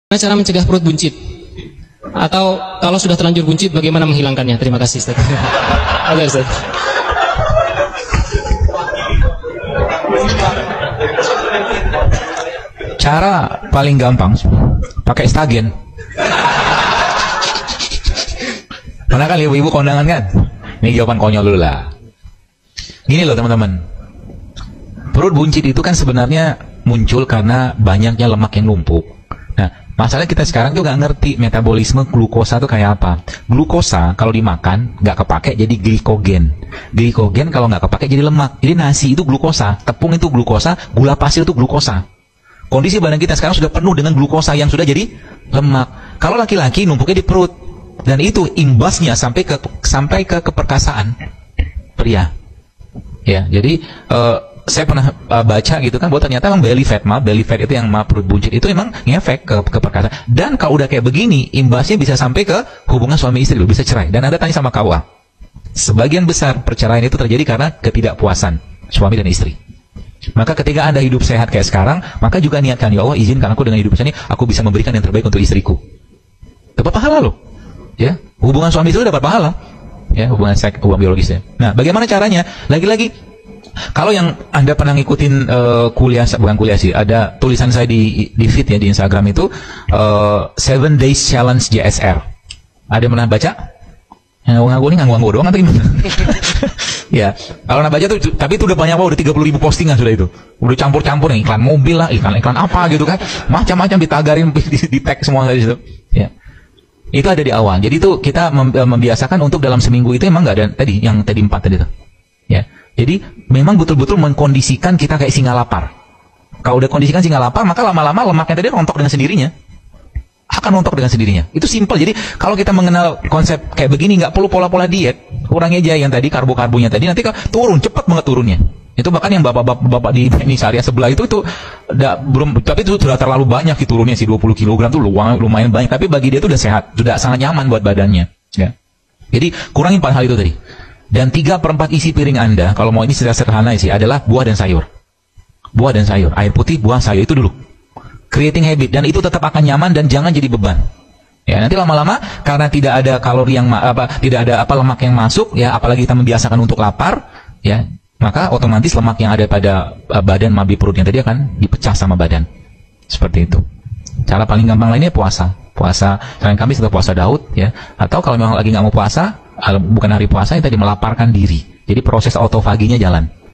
Bagaimana cara mencegah perut buncit? Atau kalau sudah terlanjur buncit, bagaimana menghilangkannya? Terima kasih, Ustaz. Oke, Ustaz. Cara paling gampang, pakai stagen. Mana kali ibu-ibu kondangan kan? Ini jawaban konyol dulu lah. Gini loh teman-teman, perut buncit itu kan sebenarnya muncul karena banyaknya lemak yang numpuk. Nah, masalahnya kita sekarang juga nggak ngerti metabolisme glukosa itu kayak apa. Glukosa kalau dimakan nggak kepake jadi glikogen. Glikogen kalau nggak kepake jadi lemak. Jadi nasi itu glukosa, tepung itu glukosa, gula pasir itu glukosa. Kondisi badan kita sekarang sudah penuh dengan glukosa yang sudah jadi lemak. Kalau laki-laki numpuknya di perut, dan itu imbasnya sampai ke keperkasaan pria. Ya, jadi saya pernah baca gitu kan, bahwa ternyata emang belly fat itu yang perut buncit itu emang ngefek ke perkasaan. Dan kalau udah kayak begini, imbasnya bisa sampai ke hubungan suami istri, bisa cerai. Dan Anda tanya sama KUA, sebagian besar perceraian itu terjadi karena ketidakpuasan suami dan istri. Maka ketika Anda hidup sehat kayak sekarang, maka juga niatkan, ya Allah izinkan aku dengan hidup ini, aku bisa memberikan yang terbaik untuk istriku. Dapat pahala loh. Ya, hubungan suami istri dapat pahala. Ya, hubungan biologisnya. Nah, bagaimana caranya? Lagi-lagi, kalau yang Anda pernah ngikutin bukan kuliah sih, ada tulisan saya di feed ya di Instagram itu 7 Days Challenge JSR. Ada yang pernah baca? Ngaku ini nganggu doang atau gimana? Ya, kalau Anda baca tuh, tapi itu udah banyak banget, udah 30.000 postingan sudah itu. Udah campur-campur nih, iklan mobil lah, iklan apa gitu kan. Macam-macam ditagarin, di tag semua dari situ. Ya. Itu ada di awal. Jadi itu kita membiasakan untuk dalam seminggu itu emang nggak ada tadi, yang tadi 4 tadi tuh. Ya. Jadi memang betul-betul mengkondisikan kita kayak singa lapar. Kalau udah kondisikan singa lapar, maka lama-lama lemaknya tadi rontok dengan sendirinya. Akan rontok dengan sendirinya. Itu simple. Jadi kalau kita mengenal konsep kayak begini, nggak perlu pola-pola diet. Kurangi aja yang tadi karbo-karbonya tadi, nanti turun, cepat banget turunnya. Itu bahkan yang bapak-bapak di Syariah sebelah itu belum, tapi itu sudah terlalu banyak turunnya sih, 20 kg tuh lumayan banyak. Tapi bagi dia itu udah sehat, sudah sangat nyaman buat badannya. Ya. Jadi kurangi 4 hal itu tadi. Dan 3/4 isi piring Anda, kalau mau ini secara sederhana sih, adalah buah dan sayur. Buah dan sayur, air putih, buah, sayur, itu dulu. Creating habit, dan itu tetap akan nyaman dan jangan jadi beban. Ya, nanti lama-lama karena tidak ada kalori yang tidak ada lemak yang masuk, ya, apalagi kita membiasakan untuk lapar, ya, maka otomatis lemak yang ada pada badan mabi perut yang tadi akan dipecah sama badan. Seperti itu. Cara paling gampang lainnya puasa. Puasa, selain kami setelah puasa Daud, ya. Atau kalau memang lagi nggak mau puasa, bukan hari puasa, yang tadi melaparkan diri. Jadi proses autofaginya jalan.